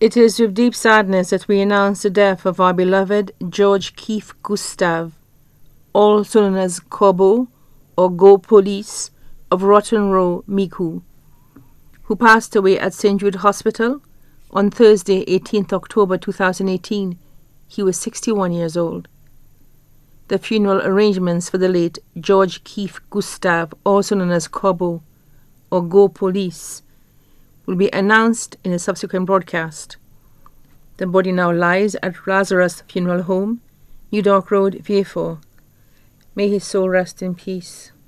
It is with deep sadness that we announce the death of our beloved George Keith Gustave, also known as Kobo or Go Police of Rotten Row, Miku, who passed away at St. Jude Hospital on Thursday, 18th October 2018. He was 61 years old. The funeral arrangements for the late George Keith Gustave, also known as Kobo or Go Police, will be announced in a subsequent broadcast. The body now lies at Lazarus Funeral Home, New Dock Road, Vieux Fort. May his soul rest in peace.